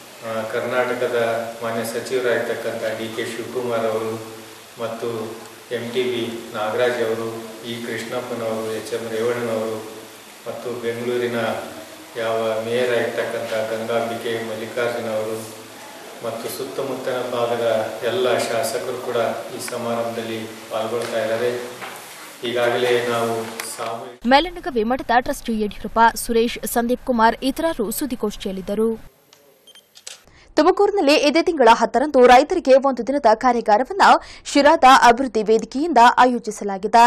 ಕರ್ನಾಟಕದ ಮಾನ್ಯ ಸಚಿವರಾಗಿರ್ತಕ್ಕಂಥ ಡಿ.ಕೆ. ಶಿವಕುಮಾರ್ ಅವರು ಮತ್ತು ಎಂಟಿಬಿ ನಾಗರಾಜ್ ಅವರು, ಇ ಕೃಷ್ಣಪ್ಪನವರು, ಎಚ್ಎಂ ರೇವಣ್ಣನವರು ಮತ್ತು ಬೆಂಗಳೂರಿನ ಯಾವ ಮೇಯರ್ ಆಗಿರ್ತಕ್ಕಂಥ ಗಂಗಾಂಬಿಕೆ ಮಲ್ಲಿಕಾರ್ಜುನ ಅವರು ಮತ್ತು ಸುತ್ತಮುತ್ತಲ ಭಾಗದ ಎಲ್ಲ ಶಾಸಕರು ಕೂಡ ಈ ಸಮಾರಂಭದಲ್ಲಿ ಪಾಲ್ಗೊಳ್ತಾ ಇದ್ದಾರೆ. ಈಗಾಗಲೇ ನಾವು ಮೇಲನಗವಿ ಮಠದ ಟ್ರಸ್ಟಿ ಯಡಿಯೂರಪ್ಪ, ಸುರೇಶ್, ಸಂದೀಪ್ ಕುಮಾರ್ ಇತರರು ಸುದ್ದಿಗೋಷ್ಠಿಯಲ್ಲಿದ್ದರು. ತುಮಕೂರಿನಲ್ಲಿ ಇದೇ ತಿಂಗಳ 10ರಂದು ರೈತರಿಗೆ ಒಂದು ದಿನದ ಕಾರ್ಯಾಗಾರವನ್ನು ಶಿರಾದ ಅಭಿವೃದ್ಧಿ ವೇದಿಕೆಯಿಂದ ಆಯೋಜಿಸಲಾಗಿದೆ.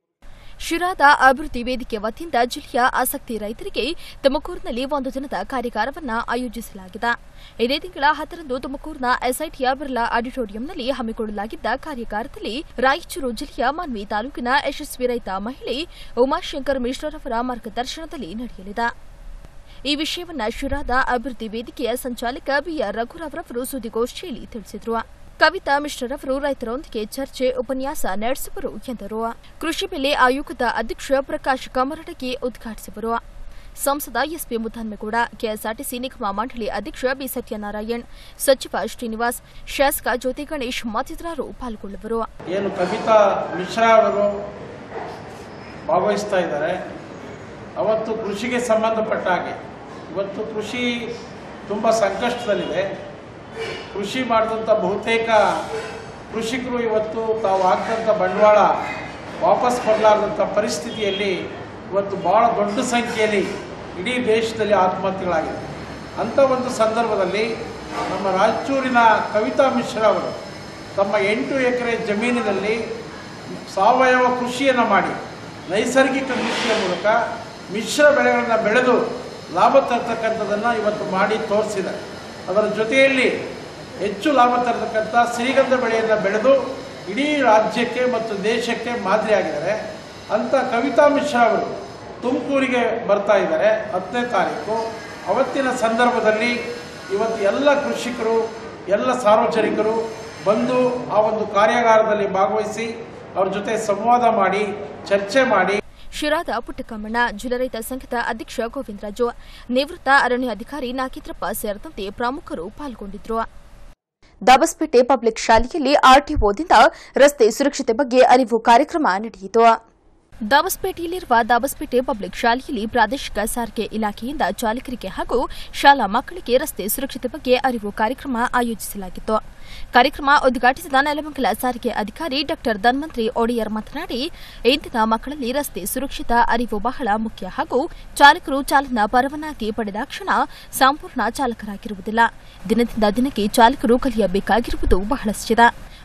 ಶಿರಾದ ಅಭಿವೃದ್ಧಿ ವೇದಿಕೆ ವತಿಯಿಂದ ಜಿಲ್ಲೆಯ ಆಸಕ್ತಿ ರೈತರಿಗೆ ತುಮಕೂರಿನಲ್ಲಿ ಒಂದು ದಿನದ ಕಾರ್ಯಾಗಾರವನ್ನು ಆಯೋಜಿಸಲಾಗಿದೆ. ಇದೇ ತಿಂಗಳ 10ರಂದು ತುಮಕೂರಿನ ಎಸ್ಐಟಿಯ ಬಿರ್ಲಾ ಆಡಿಟೋರಿಯಂನಲ್ಲಿ ಹಮ್ಮಿಕೊಳ್ಳಲಾಗಿದ್ದ ಕಾರ್ಯಾಗಾರದಲ್ಲಿ ರಾಯಚೂರು ಜಿಲ್ಲೆಯ ಮಾನ್ವಿ ತಾಲೂಕಿನ ಯಶಸ್ವಿ ರೈತ ಮಹಿಳೆ ಉಮಾಶಂಕರ್ ಮಿಶ್ರರವರ ಮಾರ್ಗದರ್ಶನದಲ್ಲಿ ನಡೆಯಲಿದೆ. ಈ ವಿಷಯವನ್ನು ಶಿರಾದ ಅಭಿವೃದ್ಧಿ ವೇದಿಕೆಯ ಸಂಚಾಲಕ ಬಿಆರ್ ರಘುರಾವ್ರವರು ಸುದ್ದಿಗೋಷ್ಠಿಯಲ್ಲಿ ತಿಳಿಸಿದರು. ಕವಿತಾ ಮಿಶ್ರರವರು ರೈತರೊಂದಿಗೆ ಚರ್ಚೆ, ಉಪನ್ಯಾಸ ನಡೆಸುವರು ಎಂದರು. ಕೃಷಿ ಬೆಲೆ ಆಯೋಗದ ಅಧ್ಯಕ್ಷ ಪ್ರಕಾಶ್ ಕಮರಡಗಿ ಉದ್ಘಾಟಿಸುವರು. ಸಂಸದ ಎಸ್ಪಿ ಮುದ್ದನ್ಮೇಗೌಡ, ಕೆಎಸ್ಆರ್ಟಿಸಿ ನಿಗಮ ಮಂಡಳಿ ಅಧ್ಯಕ್ಷ ಬಿ ಸತ್ಯನಾರಾಯಣ್, ಸಚಿವ ಶ್ರೀನಿವಾಸ್, ಶಾಸಕ ಜ್ಯೋತಿ ಗಣೇಶ್ ಮತ್ತಿತರರು ಪಾಲ್ಗೊಳ್ಳುವರು. ಏನು ಕವಿತಾ ಮಿಶ್ರಾ ಅವರು ಭಾಗವಹಿಸ್ತಾ ಇದ್ದಾರೆ. ಅವತ್ತು ಕೃಷಿಗೆ ಸಂಬಂಧಪಟ್ಟ ಹಾಗೆ ಇವತ್ತು ಕೃಷಿ ತುಂಬ ಸಂಕಷ್ಟದಲ್ಲಿದೆ. ಕೃಷಿ ಮಾಡಿದಂಥ ಬಹುತೇಕ ಕೃಷಿಕರು ಇವತ್ತು ತಾವು ಹಾಕಿದಂಥ ಬಂಡವಾಳ ವಾಪಸ್ ಬರಲಾರದಂಥ ಪರಿಸ್ಥಿತಿಯಲ್ಲಿ ಇವತ್ತು ಭಾಳ ದೊಡ್ಡ ಸಂಖ್ಯೆಯಲ್ಲಿ ಇಡೀ ದೇಶದಲ್ಲಿ ಆತ್ಮಹತ್ಯೆಗಳಾಗಿದೆ. ಅಂಥ ಒಂದು ಸಂದರ್ಭದಲ್ಲಿ ನಮ್ಮ ರಾಯಚೂರಿನ ಕವಿತಾ ಮಿಶ್ರಾ ಅವರು ತಮ್ಮ 8 ಎಕರೆ ಜಮೀನಿನಲ್ಲಿ ಸಾವಯವ ಕೃಷಿಯನ್ನು ಮಾಡಿ ನೈಸರ್ಗಿಕ ಕೃಷಿಯ ಮೂಲಕ ಮಿಶ್ರ ಬೆಳೆಗಳನ್ನು ಬೆಳೆದು ಲಾಭ ತರ್ತಕ್ಕಂಥದ್ದನ್ನು ಇವತ್ತು ಮಾಡಿ ತೋರಿಸಿದ್ದಾರೆ. ಅದರ ಜೊತೆಯಲ್ಲಿ ಹೆಚ್ಚು ಲಾಭ ತರತಕ್ಕಂಥ ಸಿರಿಗಂಧ ಬೆಳೆಯನ್ನು ಬೆಳೆದು ಇಡೀ ರಾಜ್ಯಕ್ಕೆ ಮತ್ತು ದೇಶಕ್ಕೆ ಮಾದರಿಯಾಗಿದ್ದಾರೆ. ಅಂಥ ಕವಿತಾ ಮಿಶ್ರಾ ಅವರು ತುಮಕೂರಿಗೆ ಬರ್ತಾ ಇದ್ದಾರೆ 10ನೇ ತಾರೀಕು. ಅವತ್ತಿನ ಸಂದರ್ಭದಲ್ಲಿ ಇವತ್ತು ಎಲ್ಲ ಕೃಷಿಕರು, ಎಲ್ಲ ಸಾರ್ವಜನಿಕರು ಬಂದು ಆ ಒಂದು ಕಾರ್ಯಾಗಾರದಲ್ಲಿ ಭಾಗವಹಿಸಿ ಅವ್ರ ಜೊತೆ ಸಂವಾದ ಮಾಡಿ, ಚರ್ಚೆ ಮಾಡಿ. ಶಿರಾದ ಪುಟ್ಟಕಮ್ಮಣ್ಣ, ಜಿಲ್ಲಾ ಸಂಘದ ಅಧ್ಯಕ್ಷ ಗೋವಿಂದರಾಜು, ನಿವೃತ್ತ ಅರಣ್ಯಾಧಿಕಾರಿ ನಾಗೇಂದ್ರಪ್ಪ ಸೇರಿದಂತೆ ಪ್ರಮುಖರು ಪಾಲ್ಗೊಂಡಿದ್ದರು. ದಾಬಸ್ಪೇಟೆ ಪಬ್ಲಿಕ್ ಶಾಲೆಯಲ್ಲಿ ಆರ್ಟಿಒದಿಂದ ರಸ್ತೆ ಸುರಕ್ಷತೆ ಬಗ್ಗೆ ಅರಿವು ಕಾರ್ಯಕ್ರಮ ನಡೆಯಿತು. ದಾಬಸ್ಪೇಟೆಯಲ್ಲಿರುವ ದಾಬಸ್ಪೇಟೆ ಪಬ್ಲಿಕ್ ಶಾಲೆಯಲ್ಲಿ ಪ್ರಾದೇಶಿಕ ಸಾರಿಗೆ ಇಲಾಖೆಯಿಂದ ಚಾಲಕರಿಗೆ ಹಾಗೂ ಶಾಲಾ ಮಕ್ಕಳಿಗೆ ರಸ್ತೆ ಸುರಕ್ಷತೆ ಬಗ್ಗೆ ಅರಿವು ಕಾರ್ಯಕ್ರಮ ಆಯೋಜಿಸಲಾಗಿತ್ತು. ಕಾರ್ಯಕ್ರಮ ಉದ್ಘಾಟಿಸಿದ ನೆಲಮಂಗಲ ಸಾರಿಗೆ ಅಧಿಕಾರಿ ಡಾ ಧನ್ವಂತ್ರಿ ಒಡೆಯರ್ ಮಾತನಾಡಿ, ಇಂದಿನ ಮಕ್ಕಳಲ್ಲಿ ರಸ್ತೆ ಸುರಕ್ಷತಾ ಅರಿವು ಬಹಳ ಮುಖ್ಯ ಹಾಗೂ ಚಾಲಕರು ಚಾಲನಾ ಪರವಾನಗಿ ಪಡೆದಾಕ್ಷಣ ಸಂಪೂರ್ಣ ಚಾಲಕರಾಗಿರುವುದಿಲ್ಲ. ದಿನದಿಂದ ದಿನಕ್ಕೆ ಚಾಲಕರು ಕಲಿಯಬೇಕಾಗಿರುವುದು ಬಹಳಷ್ಟಿದೆ.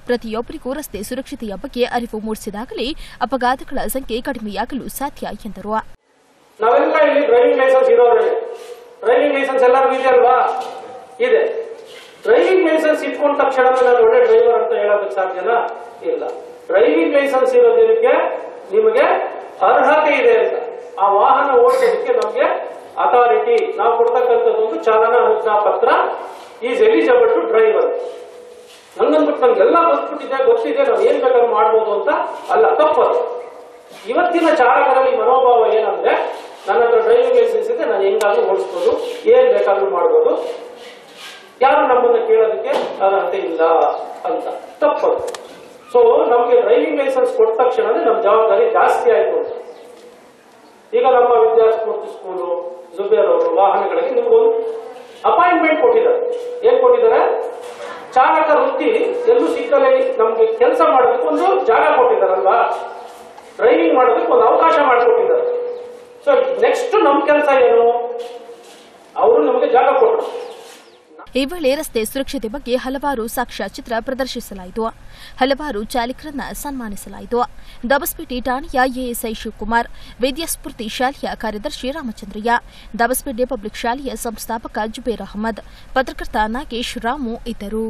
ಪ್ರತಿಯೊಬ್ಬರಿಗೂ ರಸ್ತೆ ಸುರಕ್ಷತೆಯ ಬಗ್ಗೆ ಅರಿವು ಮೂಡಿಸಿದಾಗಲೇ ಅಪಘಾತಗಳ ಸಂಖ್ಯೆ ಕಡಿಮೆಯಾಗಲು ಸಾಧ್ಯ ಎಂದರು. ನಾವೆಲ್ಲ ಇಲ್ಲಿ ಡ್ರೈವಿಂಗ್ ಲೈಸೆನ್ಸ್ ಇರೋರೆ, ಡ್ರೈವಿಂಗ್ ಲೈಸೆನ್ಸ್ ಎಲ್ಲರಿಗೂ ಇದೆ ಅಲ್ವಾ? ಇದೆ. ಡ್ರೈವಿಂಗ್ ಲೈಸೆನ್ಸ್ ಇಟ್ಕೊಂಡ ತಕ್ಷಣ ನಾನು ಒಳ್ಳೆ ಡ್ರೈವರ್ ಅಂತ ಹೇಳೋದಕ್ಕೆ ಸಾಧ್ಯನಾ? ಇಲ್ಲ. ಡ್ರೈವಿಂಗ್ ಲೈಸೆನ್ಸ್ ಇರೋದಕ್ಕೆ ನಿಮಗೆ ಅರ್ಹತೆ ಇದೆ ಅಂತ, ಆ ವಾಹನ ಓಡಿಸೋದಕ್ಕೆ ನಮಗೆ ಅಥಾರಿಟಿ, ನಾವು ಕೊಡ್ತಕ್ಕಂಥದ್ದು ಒಂದು ಚಾಲನಾ ಅನುಜ್ಞಾ ಪತ್ರ, ಈಸ್ ಎಲಿಜಿಬಲ್ ಟು ಡ್ರೈವರ್. ನಂಗಂದ್ಬಿಟ್ಟು ನಮ್ಗೆಲ್ಲ ಗೊತ್ತಿದೆ ನಾವು ಏನ್ ಬೇಕಾದ್ರೂ ಮಾಡ್ಬೋದು ಅಂತ ಅಲ್ಲ, ತಪ್ಪದು. ಇವತ್ತಿನ ಚಾಲಕರಲ್ಲಿ ಮನೋಭಾವ ಏನಂದ್ರೆ, ನನ್ನ ಹತ್ರ ಡ್ರೈವಿಂಗ್ ಲೈಸೆನ್ಸ್ ಇದೆ, ನಾನು ಹೆಂಗಾದ್ರೂ ಓಡಿಸ್ಬೋದು, ಏನ್ ಬೇಕಾದ್ರೂ ಮಾಡ್ಬೋದು, ಯಾರು ನಮ್ಮನ್ನ ಕೇಳೋದಕ್ಕೆ ಅರ್ಹತೆ ಇಲ್ಲ ಅಂತ. ತಪ್ಪದು. ಸೊ ನಮ್ಗೆ ಡ್ರೈವಿಂಗ್ ಲೈಸೆನ್ಸ್ ಕೊಟ್ಟ ತಕ್ಷಣ ನಮ್ಮ ಜವಾಬ್ದಾರಿ ಜಾಸ್ತಿ ಆಯ್ತು ಅಂತ. ಈಗ ನಮ್ಮ ವಿದ್ಯಾಸ್ಫೂರ್ತಿ ಸ್ಕೂಲು, ಜುಬೇರ್ ಅವರು ವಾಹನಗಳಿಗೆ ನಿಮ್ಗೊಂದು ಅಪಾಯಿಂಟ್ಮೆಂಟ್ ಕೊಟ್ಟಿದ್ದಾರೆ. ಏನ್ ಕೊಟ್ಟಿದ್ದಾರೆ? ಚಾಲಕ ವೃತ್ತಿ ಎಲ್ಲೂ ಸಿಕ್ಕಲೇ ನಮ್ಗೆ ಕೆಲಸ ಮಾಡೋದಕ್ಕೆ ಒಂದು ಜಾಗ ಕೊಟ್ಟಿದ್ದಾರಲ್ವಾ, ಡ್ರೈವಿಂಗ್ ಮಾಡೋದಕ್ಕೆ ಒಂದು ಅವಕಾಶ ಮಾಡಿಕೊಟ್ಟಿದ್ದಾರೆ. ಸೊ ನೆಕ್ಸ್ಟ್ ನಮ್ ಕೆಲಸ ಏನು? ಅವರು ನಮಗೆ ಜಾಗ ಕೊಟ್ಟರು. ಈ ವೇಳೆ ರಸ್ತೆ ಸುರಕ್ಷತೆ ಬಗ್ಗೆ ಹಲವಾರು ಸಾಕ್ಷ್ಯಚಿತ್ರ ಪ್ರದರ್ಶಿಸಲಾಯಿತು. ಹಲವಾರು ಚಾಲಕರನ್ನ ಸನ್ಮಾನಿಸಲಾಯಿತು. ದಬಸ್ಪೇಟೆ ಠಾಣೆಯ ಎಎಸ್ಐ ಶಿವಕುಮಾರ್, ವಿದ್ಯಾಸ್ಫೂರ್ತಿ ಶಾಲೆಯ ಕಾರ್ಯದರ್ಶಿ ರಾಮಚಂದ್ರಯ್ಯ, ದಬಸ್ಪೇಟೆ ಪಬ್ಲಿಕ್ ಶಾಲೆಯ ಸಂಸ್ಥಾಪಕ ಜುಬೇರ್ ಅಹಮದ್, ಪತ್ರಕರ್ತ ನಾಗೇಶ್, ರಾಮು ಇದ್ದರು.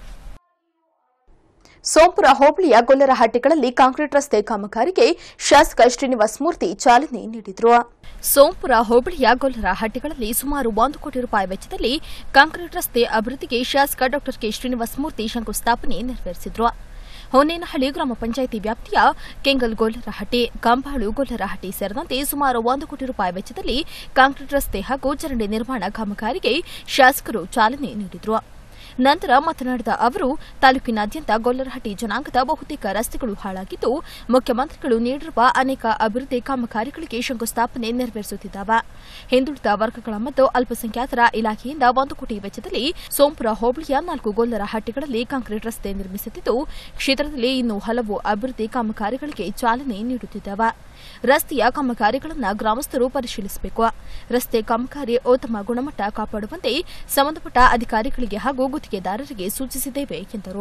ಸೋಂಪುರ ಹೋಬಳಿಯ ಗೊಲ್ಲರಹಟ್ಟಿಗಳಲ್ಲಿ ಕಾಂಕ್ರೀಟ್ ರಸ್ತೆ ಕಾಮಗಾರಿಗೆ ಶಾಸಕ ಶ್ರೀನಿವಾಸ ಮೂರ್ತಿ ಚಾಲನೆ ನೀಡಿದರು. ಸೋಂಪುರ ಹೋಬಳಿಯ ಗೊಲ್ಲರಹಟ್ಟಿಗಳಲ್ಲಿ ಸುಮಾರು 1 ಕೋಟಿ ರೂಪಾಯಿ ವೆಚ್ಚದಲ್ಲಿ ಕಾಂಕ್ರೀಟ್ ರಸ್ತೆ ಅಭಿವೃದ್ಧಿಗೆ ಶಾಸಕ ಡಾ ಕೆ ಶ್ರೀನಿವಾಸ ಮೂರ್ತಿ ಶಂಕುಸ್ಥಾಪನೆ ನೆರವೇರಿಸಿದರು. ಹೊನ್ನೇನಹಳ್ಳಿ ಗ್ರಾಮ ಪಂಚಾಯಿತಿ ವ್ಯಾಪ್ತಿಯ ಕೆಂಗಲ್ ಗೊಲ್ಲರಹಟ್ಟಿ, ಕಂಬಾಳು ಗೊಲ್ಲರಹಟ್ಟಿ ಸೇರಿದಂತೆ ಸುಮಾರು 1 ಕೋಟಿ ರೂಪಾಯಿ ವೆಚ್ಚದಲ್ಲಿ ಕಾಂಕ್ರೀಟ್ ರಸ್ತೆ ಹಾಗೂ ಚರಂಡಿ ನಿರ್ಮಾಣ ಕಾಮಗಾರಿಗೆ ಶಾಸಕರು ಚಾಲನೆ ನೀಡಿದರು. ನಂತರ ಮಾತನಾಡಿದ ಅವರು, ತಾಲೂಕಿನಾದ್ಯಂತ ಗೊಲ್ಲರಹಟ್ಟಿ ಜನಾಂಗದ ಬಹುತೇಕ ರಸ್ತೆಗಳು ಹಾಳಾಗಿದ್ದು, ಮುಖ್ಯಮಂತ್ರಿಗಳು ನೀಡಿರುವ ಅನೇಕ ಅಭಿವೃದ್ಧಿ ಕಾಮಗಾರಿಗಳಿಗೆ ಶಂಕುಸ್ಥಾಪನೆ ನೆರವೇರಿಸುತ್ತಿದ್ದಾವೆ. ಹಿಂದುಳಿದ ವರ್ಗಗಳ ಮತ್ತು ಅಲ್ಪಸಂಖ್ಯಾತರ ಇಲಾಖೆಯಿಂದ 1 ಕೋಟಿ ವೆಚ್ಚದಲ್ಲಿ ಸೋಂಪುರ ಹೋಬಳಿಯ 4 ಗೊಲ್ಲರಹಟ್ಟಿಗಳಲ್ಲಿ ಕಾಂಕ್ರೀಟ್ ರಸ್ತೆ ನಿರ್ಮಿಸುತ್ತಿದ್ದು, ಕ್ಷೇತ್ರದಲ್ಲಿ ಇನ್ನೂ ಹಲವು ಅಭಿವೃದ್ಧಿ ಕಾಮಗಾರಿಗಳಿಗೆ ಚಾಲನೆ ನೀಡುತ್ತಿದ್ದಾವೆ. ರಸ್ತೆಯ ಕಾಮಗಾರಿಗಳನ್ನು ಗ್ರಾಮಸ್ಥರು ಪರಿಶೀಲಿಸಬೇಕು. ರಸ್ತೆ ಕಾಮಗಾರಿ ಉತ್ತಮ ಗುಣಮಟ್ಟ ಕಾಪಾಡುವಂತೆ ಸಂಬಂಧಪಟ್ಟ ಅಧಿಕಾರಿಗಳಿಗೆ ಹಾಗೂ ಗುತ್ತಿಗೆದಾರರಿಗೆ ಸೂಚಿಸಿದ್ದೇವೆ ಎಂದರು.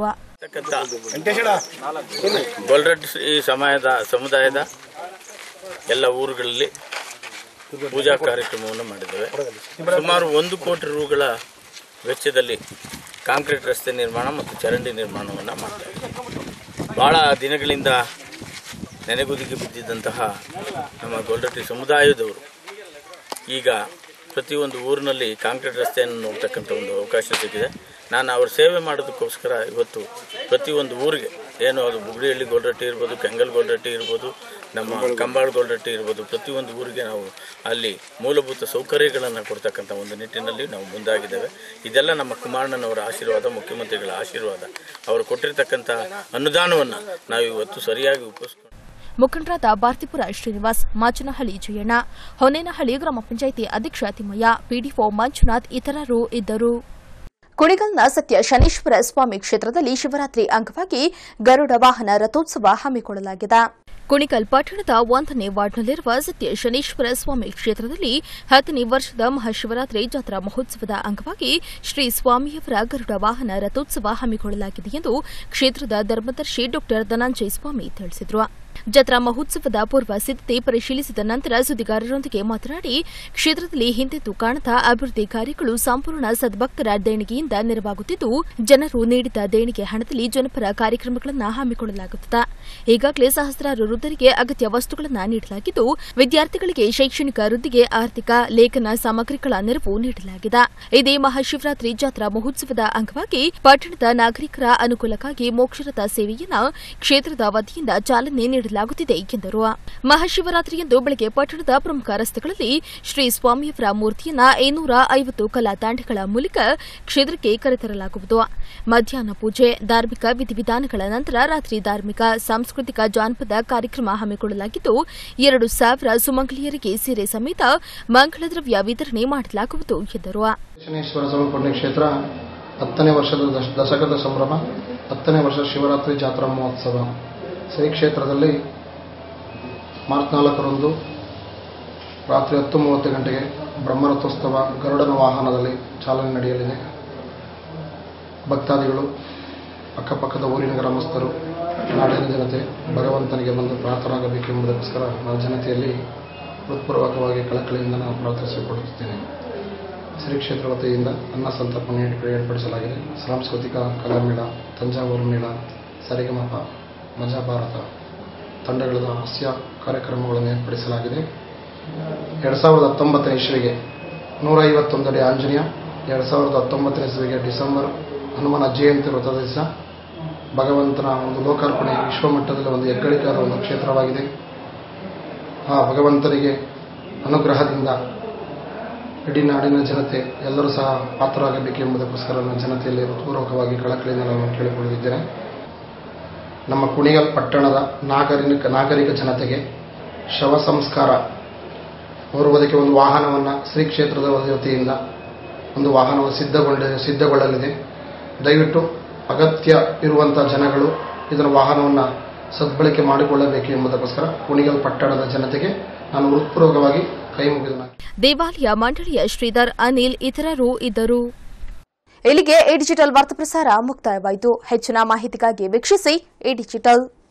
ಗೊಲ್ಲರಹಟ್ಟಿ ಸಮುದಾಯದ ಎಲ್ಲ ಊರುಗಳಲ್ಲಿ ಪೂಜಾ ಕಾರ್ಯಕ್ರಮವನ್ನು ಮಾಡಿದ್ದೇವೆ. ಸುಮಾರು 1 ಕೋಟಿ ರೂಗಳ ವೆಚ್ಚದಲ್ಲಿ ಕಾಂಕ್ರೀಟ್ ರಸ್ತೆ ನಿರ್ಮಾಣ ಮತ್ತು ಚರಂಡಿ ನಿರ್ಮಾಣವನ್ನು ಮಾಡ್ತೇವೆ. ಬಹಳ ದಿನಗಳಿಂದ ನೆನೆಗುದಿಗೆ ಬಿದ್ದಿದ್ದಂತಹ ನಮ್ಮ ಗೊಲ್ಲರಹಟ್ಟಿ ಸಮುದಾಯದವರು ಈಗ ಪ್ರತಿಯೊಂದು ಊರಿನಲ್ಲಿ ಕಾಂಕ್ರೀಟ್ ರಸ್ತೆಯನ್ನು ನೋಡ್ತಕ್ಕಂಥ ಒಂದು ಅವಕಾಶ ಸಿಕ್ಕಿದೆ. ನಾನು ಅವ್ರ ಸೇವೆ ಮಾಡೋದಕ್ಕೋಸ್ಕರ ಇವತ್ತು ಪ್ರತಿಯೊಂದು ಊರಿಗೆ, ಏನು ಅದು ಬುಗುಡಿಹಳ್ಳಿ ಗೊಲ್ಲರಹಟ್ಟಿ ಇರ್ಬೋದು, ಕೆಂಗಲ್ ಗೊಲ್ಲರಹಟ್ಟಿ ಇರ್ಬೋದು, ನಮ್ಮ ಕಂಬಾಳು ಗೊಲ್ಲರಹಟ್ಟಿ ಇರ್ಬೋದು, ಪ್ರತಿಯೊಂದು ಊರಿಗೆ ನಾವು ಅಲ್ಲಿ ಮೂಲಭೂತ ಸೌಕರ್ಯಗಳನ್ನು ಕೊಡ್ತಕ್ಕಂಥ ಒಂದು ನಿಟ್ಟಿನಲ್ಲಿ ನಾವು ಮುಂದಾಗಿದ್ದೇವೆ. ಇದೆಲ್ಲ ನಮ್ಮ ಕುಮಾರಣ್ಣನವರ ಆಶೀರ್ವಾದ, ಮುಖ್ಯಮಂತ್ರಿಗಳ ಆಶೀರ್ವಾದ, ಅವರು ಕೊಟ್ಟಿರ್ತಕ್ಕಂಥ ಅನುದಾನವನ್ನು ನಾವು ಇವತ್ತು ಸರಿಯಾಗಿ ಉಪಯೋಗಿಸ್ಕೊಂಡು ಮುಖಂಡರಾದ ಬಾರ್ತಿಪುರ ಶ್ರೀನಿವಾಸ್, ಮಾಚನಹಳ್ಳಿ ಜಯಣ್ಣ, ಹೊನ್ನೇನಹಳ್ಳಿ ಗ್ರಾಮ ಪಂಚಾಯಿತಿ ಅಧ್ಯಕ್ಷ ತಿಮ್ಮಯ್ಯ, ಪಿಡಿಒ ಮಂಜುನಾಥ್ ಇತರರು ಇದ್ದರು. ಕುಣಿಗಲ್ನ ಸತ್ಯ ಶನೀಶ್ವರ ಸ್ವಾಮಿ ಕ್ಷೇತ್ರದಲ್ಲಿ ಶಿವರಾತ್ರಿ ಅಂಗವಾಗಿ ಗರುಡ ವಾಹನ ರಥೋತ್ಸವ ಹಮ್ಮಿಕೊಳ್ಳಲಾಗಿದೆ. ಕುಣಿಗಲ್ ಪಟ್ಟಣದ 1ನೇ ವಾರ್ಡ್ನಲ್ಲಿರುವ ಸತ್ಯ ಶನೀಶ್ವರ ಸ್ವಾಮಿ ಕ್ಷೇತ್ರದಲ್ಲಿ 10ನೇ ವರ್ಷದ ಮಹಾಶಿವರಾತ್ರಿ ಜಾತ್ರಾ ಮಹೋತ್ಸವದ ಅಂಗವಾಗಿ ಶ್ರೀ ಸ್ವಾಮಿಯವರ ಗರುಡ ವಾಹನ ರಥೋತ್ಸವ ಹಮ್ಮಿಕೊಳ್ಳಲಾಗಿದೆ ಎಂದು ಕ್ಷೇತ್ರದ ಧರ್ಮದರ್ಶಿ ಡಾ ಧನಂಜಯ ಸ್ವಾಮಿ ತಿಳಿಸಿದರು. ಜಾತ್ರಾ ಮಹೋತ್ಸವದ ಪೂರ್ವ ಸಿದ್ದತೆ ಪರಿಶೀಲಿಸಿದ ನಂತರ ಸುದ್ದಿಗಾರರೊಂದಿಗೆ ಮಾತನಾಡಿ, ಕ್ಷೇತ್ರದಲ್ಲಿ ಹಿಂದೆಂದೂ ಕಾಣದ ಅಭಿವೃದ್ಧಿ ಕಾರ್ಯಗಳು ಸಂಪೂರ್ಣ ಸದ್ಭಕ್ತರ ದೇಣಿಗೆಯಿಂದ ನೆರವಾಗುತ್ತಿದ್ದು, ಜನರು ನೀಡಿದ ದೇಣಿಗೆ ಹಣದಲ್ಲಿ ಜನಪರ ಕಾರ್ಯಕ್ರಮಗಳನ್ನು ಹಮ್ಮಿಕೊಳ್ಳಲಾಗುತ್ತದೆ. ಈಗಾಗಲೇ ಸಹಸ್ರಾರು ವೃದ್ಧರಿಗೆ ಅಗತ್ಯ ವಸ್ತುಗಳನ್ನು ನೀಡಲಾಗಿದ್ದು, ವಿದ್ಯಾರ್ಥಿಗಳಿಗೆ ಶೈಕ್ಷಣಿಕ ವೃದ್ಧಿಗೆ ಆರ್ಥಿಕ ಲೇಖನ ಸಾಮಗ್ರಿಗಳ ನೆರವು ನೀಡಲಾಗಿದೆ. ಇದೇ ಮಹಾಶಿವರಾತ್ರಿ ಜಾತ್ರಾ ಮಹೋತ್ಸವದ ಅಂಗವಾಗಿ ಪಟ್ಟಣದ ನಾಗರಿಕರ ಅನುಕೂಲಕ್ಕಾಗಿ ಮೋಕ್ಷರಥ ಸೇವೆಯನ್ನು ಕ್ಷೇತ್ರದ ವತಿಯಿಂದ ಚಾಲನೆ ನೀಡಲಾಗುತ್ತಿದೆ ಎಂದರು. ಮಹಾಶಿವರಾತ್ರಿಯಂದು ಬೆಳಗ್ಗೆ ಪಟ್ಟಣದ ಪ್ರಮುಖ ರಸ್ತೆಗಳಲ್ಲಿ ಶ್ರೀ ಸ್ವಾಮಿಯವರ ಮೂರ್ತಿಯನ್ನು 250 ಕಲಾ ತಾಂಡಗಳ ಮೂಲಕ ಕ್ಷೇತ್ರಕ್ಕೆ ಕರೆತರಲಾಗುವುದು. ಮಧ್ಯಾಹ್ನ ಪೂಜೆ, ಧಾರ್ಮಿಕ ವಿಧಿವಿಧಾನಗಳ ನಂತರ ರಾತ್ರಿ ಧಾರ್ಮಿಕ, ಸಾಂಸ್ಕೃತಿಕ, ಜಾನಪದ ಕಾರ್ಯಕ್ರಮ ಹಮ್ಮಿಕೊಳ್ಳಲಾಗಿದ್ದು, 2,000 ಸುಮಂಗಲಿಯರಿಗೆ ಸೀರೆ ಸಮೇತ ಮಂಗಳ ದ್ರವ್ಯ ವಿತರಣೆ ಮಾಡಲಾಗುವುದು ಎಂದರು. ಶನೇಶ್ವರ ಸ್ವಾಮಿ ಕ್ಷೇತ್ರ 10ನೇ ವರ್ಷದ ದಶಕದ ಸಂಭ್ರಮ, 10ನೇ ವರ್ಷ ಶಿವರಾತ್ರಿ ಜಾತ್ರಾ ಮಹೋತ್ಸವ ಶ್ರೀ ಕ್ಷೇತ್ರದಲ್ಲಿ ಮಾರ್ಚ್ 4ರಂದು ರಾತ್ರಿ 10:30 ಗಂಟೆಗೆ ಬ್ರಹ್ಮರಥೋತ್ಸವ ಗರುಡನ ವಾಹನದಲ್ಲಿ ಚಾಲನೆ ನಡೆಯಲಿದೆ. ಭಕ್ತಾದಿಗಳು ಅಕ್ಕಪಕ್ಕದ ಊರಿನ ಗ್ರಾಮಸ್ಥರು, ನಾಡಿನ ಜನತೆ ಭಗವಂತನಿಗೆ ಬಂದು ಪ್ರಾರ್ಥನಾಗಬೇಕೆಂಬುದಕ್ಕೋಸ್ಕರ ನಾವು ಜನತೆಯಲ್ಲಿ ಹೃತ್ಪೂರ್ವಕವಾಗಿ ಕಳಕಳಿಯಿಂದ ನಾನು ಪ್ರಾರ್ಥಿಸಿಕೊಳ್ಳುತ್ತೇನೆ. ಶ್ರೀ ಕ್ಷೇತ್ರ ವತಿಯಿಂದ ಅನ್ನ ಸಂತರ್ಪಣೆ ಏರ್ಪಡಿಸಲಾಗಿದೆ. ಸಾಂಸ್ಕೃತಿಕ ಕಲಾಮೇಳ, ತಂಜಾವೂರು ಮೇಳ, ಸರಿಗಮಪ, ಮಜಾ ಭಾರತ ತಂಡಗಳ ಹಾಸ್ಯ ಕಾರ್ಯಕ್ರಮಗಳನ್ನು ಏರ್ಪಡಿಸಲಾಗಿದೆ. 2019 ಇಸ್ವಿಗೆ 151 ಅಡಿ ಆಂಜನೇಯ, 2019 ಇಸ್ವಿಗೆ ಡಿಸೆಂಬರ್ ಹನುಮನ ಜಯಂತಿ ವ್ರತದ ದಿವಸ ಭಗವಂತನ ಒಂದು ಲೋಕಾರ್ಪಣೆ ವಿಶ್ವಮಟ್ಟದಲ್ಲಿ ಒಂದು ಹೆಗ್ಗಳಿಕೆಯಾದ ಒಂದು ಕ್ಷೇತ್ರವಾಗಿದೆ. ಆ ಭಗವಂತನಿಗೆ ಅನುಗ್ರಹದಿಂದ ಇಡೀ ನಾಡಿನ ಜನತೆ ಎಲ್ಲರೂ ಸಹ ಪಾತ್ರರಾಗಬೇಕೆಂಬುದಕ್ಕೋಸ್ಕರ ನನ್ನ ಜನತೆಯಲ್ಲಿ ಹೃತ್ಪೂರ್ವಕವಾಗಿ ಕಳಕಳಿಯಿಂದ ನಾನು ಕೇಳಿಕೊಳ್ಳುತ್ತಿದ್ದೇನೆ. ನಮ್ಮ ಕುಣಿಗಲ್ ಪಟ್ಟಣದ ನಾಗರಿಕ ಜನತೆಗೆ ಶವ ಸಂಸ್ಕಾರ ಹೊರುವುದಕ್ಕೆ ಒಂದು ವಾಹನವನ್ನು ಶ್ರೀ ಕ್ಷೇತ್ರದ ವತಿಯಿಂದ ಒಂದು ವಾಹನವು ಸಿದ್ಧಗೊಳ್ಳಲಿದೆ. ದಯವಿಟ್ಟು ಅಗತ್ಯ ಇರುವಂತಹ ಜನಗಳು ಇದರ ವಾಹನವನ್ನು ಸದ್ಬಳಕೆ ಮಾಡಿಕೊಳ್ಳಬೇಕು ಎಂಬುದಕ್ಕೋಸ್ಕರ ಕುಣಿಗಲ್ ಪಟ್ಟಣದ ಜನತೆಗೆ ನಾನು ಹೃತ್ಪೂರ್ವಕವಾಗಿ ಕೈ ಮುಗಿದ ದೇವಾಲಯ ಮಂಡಳಿಯ ಶ್ರೀಧರ್, ಅನಿಲ್ ಇತರರು ಇದ್ದರು. ಇಲ್ಲಿಗೆ ಎ ಡಿಜಿಟಲ್ ವಾರ್ತಾ ಪ್ರಸಾರ ಮುಕ್ತಾಯವಾಯಿತು. ಹೆಚ್ಚಿನ ಮಾಹಿತಿಗಾಗಿ ವೀಕ್ಷಿಸಿ ಎ ಡಿಜಿಟಲ್.